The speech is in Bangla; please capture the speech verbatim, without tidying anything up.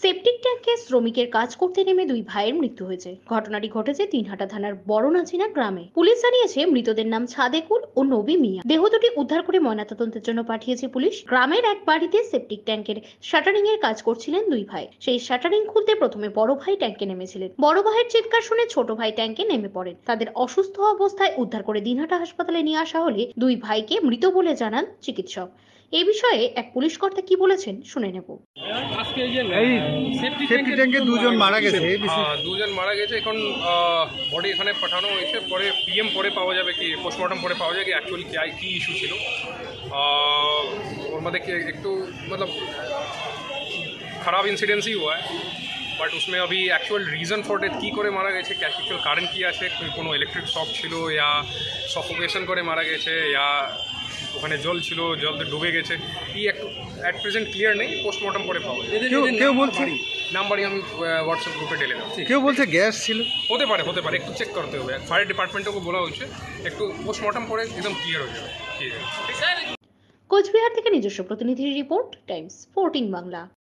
সেপটিক ট্যাঙ্কে শ্রমিকের কাজ করতে নেমে দুই ভাইয়ের মৃত্যু হয়েছে। ঘটনাটি ঘটেছে দিনহাটা থানার বড়নাচিনা গ্রামে। পুলিশ জানিয়েছে মৃতদের নাম ছাদেকুল ও নবী মিয়া। দেহ দুটি উদ্ধার করে ময়নাতদন্তের জন্য পাঠিয়েছে পুলিশ। গ্রামের এক বাড়িতে সেপটিক ট্যাঙ্কের শাটারিং এর কাজ করছিলেন দুই ভাই। সেই শাটারিং খুলতে প্রথমে বড় ভাই ট্যাঙ্কে নেমেছিলেন। বড় ভাইয়ের চিৎকার শুনে ছোট ভাই ট্যাঙ্কে নেমে পড়েন। তাদের অসুস্থ অবস্থায় উদ্ধার করে দিনহাটা হাসপাতালে নিয়ে আসা হলে দুই ভাইকে মৃত বলে জানান চিকিৎসক। এই বিষয়ে এক পুলিশ কর্তা কি বলেছেন শুনে নেব। আজকে এই যে এই সেফটি সেফটি ট্যাঙ্কে দুজন মারা গেছে এই বিষয়ে হ্যাঁ, দুজন মারা গেছে। এখন বডি এখানে পাঠানো হয়েছে, পরে পিএম পরে পাওয়া যাবে কি পোস্টমর্টम পরে পাওয়া যায় कि एक्चुअली क्या की इशू ছিল। আহ, ওর মধ্যে কি একটু मतलब खराब इंसिडेंस ही हुआ है, बट उसमें अभी एक्चुअल रीज़न फॉर डेथ की করে মারা গেছে, क्या एक्चुअल कारण কি আছে, কোনো ইলেকট্রিক শক ছিল ইয়া সফোকেশন করে মারা গেছে ইয়া ওখানে জল ছিল জলতে ডুবে গেছে, এই একটু অ্যাট প্রেজেন্ট ক্লিয়ার নেই। পোস্টমর্টম করে পাওয়া যায়। কেউ কেউ বলছে নাম্বারই আমি হোয়াটসঅ্যাপ গ্রুপে ঢেলে দেবো। কেউ বলছে গ্যাস ছিল। হতে পারে হতে পারে একটু চেক করতে হবে। ফায়ার ডিপার্টমেন্টকে বলা হয়েছে, একটু পোস্টমর্টম করে একদম ক্লিয়ার হয়ে যাবে। ঠিক আছে। কোচবিহার থেকে নিজস্ব প্রতিনিধির রিপোর্ট, টাইমস ফোরটিন বাংলা।